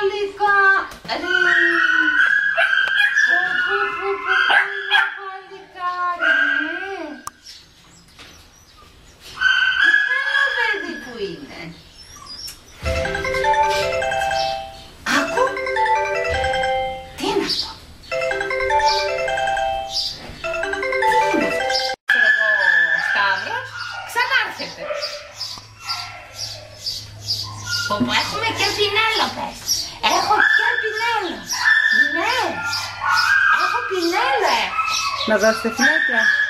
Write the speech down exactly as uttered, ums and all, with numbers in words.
παλικάρι. Πού, πού, πού, πού, πού είναι παλικάρι, ναι. Καλό παιδί που είναι. Άκου. Τι είναι αυτό. Τι είναι αυτό. Ο Σταύρος ξανάρχεται. Που έχουμε και πινέλοπες. Έχω και πινέλο. Ναι. Έχω πινέλο έχω. Να δώσετε φιλάκια.